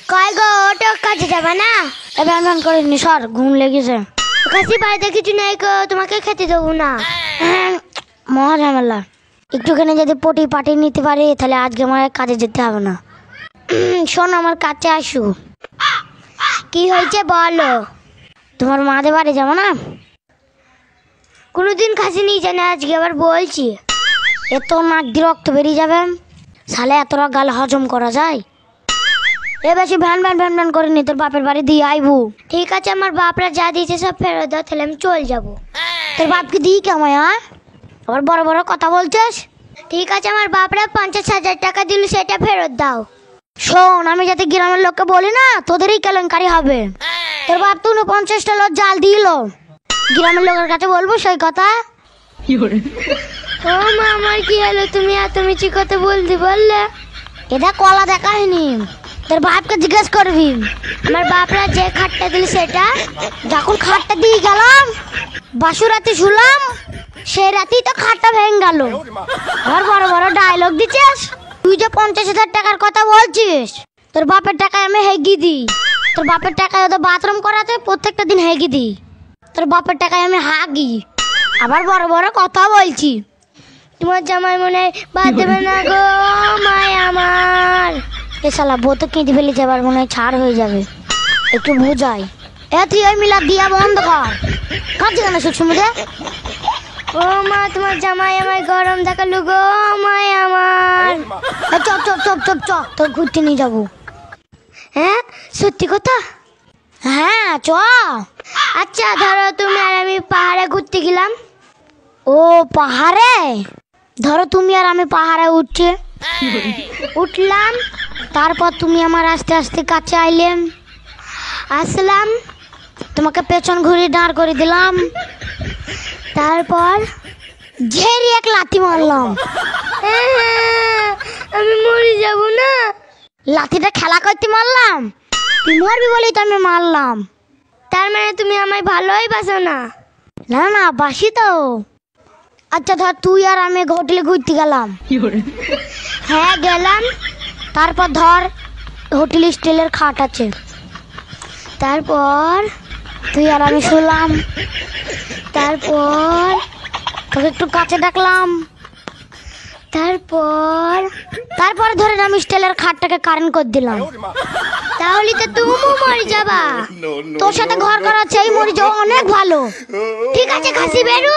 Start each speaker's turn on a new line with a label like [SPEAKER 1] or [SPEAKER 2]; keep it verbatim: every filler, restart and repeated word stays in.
[SPEAKER 1] কয় গো ওটা কাজে যাবে না?
[SPEAKER 2] এবার মান করে নি সর, ঘুম লেগেছে।
[SPEAKER 1] কাশি বাড়িতে কিছু নেই গো, তোমাকে খেতে দেবো না।
[SPEAKER 2] মহা ঝামেলা। একটুখানি যদি পটি পাটি নিতে পারি তাহলে আজকে আমার কাজে যেতে হবে না। শোন, আমার কাছে আসু।
[SPEAKER 1] কি হয়েছে বলো?
[SPEAKER 2] তোমার মাদের বাড়ি যাবো না?
[SPEAKER 1] কোনোদিন খাসি নিয়ে জানে, আজকে আবার বলছি।
[SPEAKER 2] এত নাক দিয়ে রক্ত বেরিয়ে যাবে, সালে এতটা গাল হজম করা যায়? এ বেশি ভ্যান ভ্যান ভ্যান ভ্যান করে নি, তোর বাপের বাড়ি দিয়ে আইবু।
[SPEAKER 1] ঠিক আছে, আমার বাপরা যা দিয়েছে সব ফেরত দাও, তাহলে আমি চল যাবো।
[SPEAKER 2] তোর বাপকে দিই কেমন? হ্যাঁ, আবার বড় বড় কথা বলছিস।
[SPEAKER 1] ঠিক আছে, আমার বাপরা পঞ্চাশ হাজার টাকা দিল, সেটা ফেরত দাও।
[SPEAKER 2] শোন, আমি যাতে গ্রামের লোককে বলি না, তোদেরই কেলেঙ্কারি হবে। তোর বাপ তো পঞ্চাশটা লোক জাল দিল, গ্রামের লোকের কাছে বলবো সেই কথা?
[SPEAKER 1] ও মা, আমার কি হলো? তুমি এত মিছি কথা বলতে বললে?
[SPEAKER 2] এটা কলা দেখায়নি, তোর বাপকে জিজ্ঞেস করবি।
[SPEAKER 1] আমার বাপরা যে খাটটা দিল সেটা?
[SPEAKER 2] যখন খাটটা দিয়ে গেলাম, বাসুর রাতে শুলাম, সেই রাতেই তো খাটটা ভেঙে গেল। আর বড় বড় ডায়লগ দিচ্ছিস। তুই যে পঞ্চাশ হাজার টাকার কথা বলছিস, তোর বাপের টাকায় আমি হেগি দিই। তোর বাপের টাকায় ওদের বাথরুম করাতে প্রত্যেকটা দিন হেগি দিই। তোর বাপের টাকায় আমি হাগি, আবার বড় বড় কথা বলছি।
[SPEAKER 1] তোমার জামাই মনে হয় বাদ দেবে না গো, মায় আমার।
[SPEAKER 2] এ শালা বউ তো কেঁদে ফেলেছে, এবার মনে হয় ছাড় হয়ে যাবে। একটু বুঝাই। এ তুই ওই মিলা দিয়া বন্ধ কর। কাঁদছে কেন সুসমুদে?
[SPEAKER 1] ও মা, তোমার জামাই আমায় গরম দেখালো গো, মায় আমার।
[SPEAKER 2] চপ চপ চপ চপ চ, তোর ঘুরতে নিয়ে যাবো।
[SPEAKER 1] হ্যাঁ, সত্যি কথা?
[SPEAKER 2] হ্যাঁ চ।
[SPEAKER 1] আচ্ছা ধরো তুমি আর আমি পাহাড়ে ঘুরতে গেলাম।
[SPEAKER 2] ও পাহাড়ে? ধরো তুমি আর আমি পাহাড়ে উঠছে
[SPEAKER 1] উঠলাম,
[SPEAKER 2] তারপর তুমি আমার আস্তে আস্তে কাছে আইলেন,
[SPEAKER 1] আসলাম,
[SPEAKER 2] তোমাকে পেছন ঘুরিয়ে দাঁড় করে দিলাম,
[SPEAKER 1] তারপর
[SPEAKER 2] ঝেড়ে এক লাথি মারলাম।
[SPEAKER 1] হ্যাঁ, আমি মরে যাব না?
[SPEAKER 2] লাথিটা খেলা করতে মারলাম, তুই মরবি বলেই তো আমি মারলাম।
[SPEAKER 1] তার মানে তুমি আমায় ভালোই বাসো না?
[SPEAKER 2] না না, বাসি তো। আচ্ছা ধর তুই আর আমি হোটেলে ঘুরতে গেলাম।
[SPEAKER 1] হ্যাঁ গেলাম।
[SPEAKER 2] তারপর ধর হোটেলে স্টিলের খাট আছে,
[SPEAKER 1] তারপর
[SPEAKER 2] তুই আর আমি শুলাম,
[SPEAKER 1] তারপর
[SPEAKER 2] তোকে একটু কাছে ডাকলাম,
[SPEAKER 1] তারপর
[SPEAKER 2] তারপরে ধরে আমি স্টিলের খাটটাকে কারেন্ট করে দিলাম।
[SPEAKER 1] তাহলে তো তুমিও মরে যাবা।
[SPEAKER 2] তোর সাথে ঘর করা চাই, মরে যাওয়া অনেক ভালো।
[SPEAKER 1] ঠিক আছে, খাসি বেরু।